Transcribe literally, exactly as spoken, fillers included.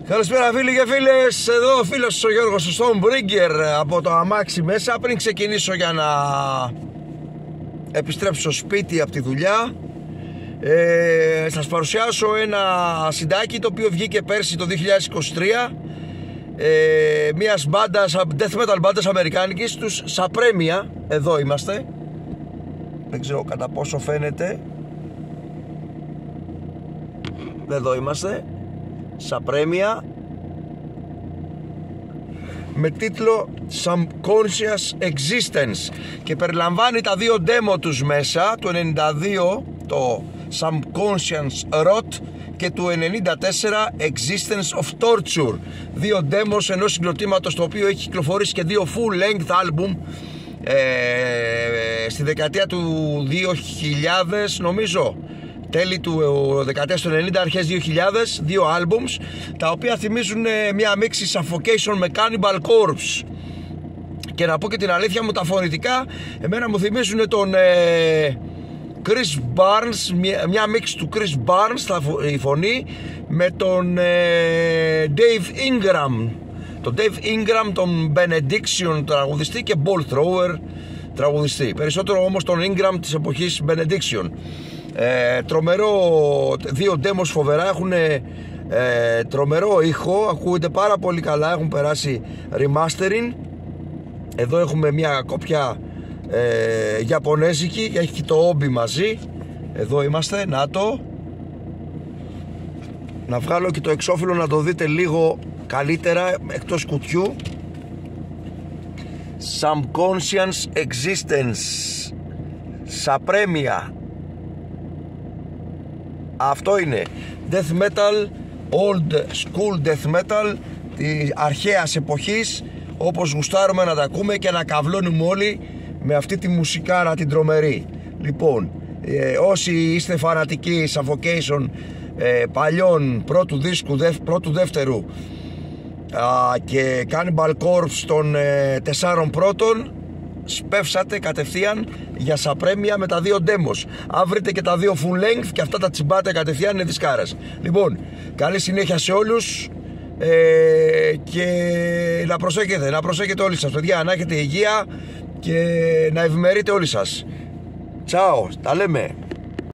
Καλησπέρα φίλοι και φίλες, εδώ ο φίλος ο Γιώργος ο Stormbreaker από το αμάξι μέσα. Πριν ξεκινήσω για να επιστρέψω στο σπίτι από τη δουλειά, ε, σας παρουσιάσω ένα συντάκι το οποίο βγήκε πέρσι το δύο χιλιάδες είκοσι τρία, ε, μιας μπάντας, death metal μπάντας αμερικάνικης, τους Supremia. Εδώ είμαστε, δεν ξέρω κατά πόσο φαίνεται. Εδώ είμαστε, Supremia, με τίτλο Subconscious Existence, και περιλαμβάνει τα δύο demo τους μέσα, του ενενήντα δύο το Subconscious Rot και του ενενήντα τέσσερα Existence of Torture, δύο demos ενός συγκροτήματος το οποίο έχει κυκλοφορήσει και δύο full length album ε, στη δεκαετία του δύο χιλιάδες, νομίζω τέλη του δεκαετίας του ενενήντα, αρχές δύο χιλιάδες, δύο albums τα οποία θυμίζουν μια μίξη Suffocation με Cannibal Corpse. Και να πω και την αλήθεια μου, τα φωνητικά εμένα μου θυμίζουν τον ε, Chris Barnes, μια, μια μίξη του Chris Barnes η φωνή με τον ε, Dave Ingram, τον Dave Ingram, τον Benediction τραγουδιστή και Ball Thrower τραγουδιστή, περισσότερο όμως τον Ingram της εποχής Benediction. Ε, τρομερό, δύο demos φοβερά, έχουν ε, τρομερό ήχο, ακούγεται πάρα πολύ καλά, έχουν περάσει remastering. Εδώ έχουμε μια κόπια ε, Ιαπωνέζικη, έχει και το όμπι μαζί. Εδώ είμαστε, να το να βγάλω και το εξώφυλλο να το δείτε λίγο καλύτερα εκτός κουτιού. Subconscious Existence, Supremia. Αυτό είναι death metal, old school death metal της αρχαίας εποχής, όπως γουστάρουμε να τα ακούμε και να καυλώνουμε όλοι με αυτή τη μουσικάρα την τρομερή. Λοιπόν, ε, όσοι είστε φανατικοί Suffocation ε, παλιών πρώτου δίσκου, δευ, πρώτου δεύτερου α, και Cannibal Corpse των ε, τεσσάρων πρώτων, σπεύσατε κατευθείαν για Supremia με τα δύο demos. Αν βρείτε και τα δύο full length και αυτά τα τσιμπάτε κατευθείαν, είναι δισκάρες. Λοιπόν, καλή συνέχεια σε όλους ε, και να προσέχετε, να προσέχετε όλοι σας παιδιά, να έχετε υγεία και να ευημερείτε όλοι σας. Τσάω, τα λέμε.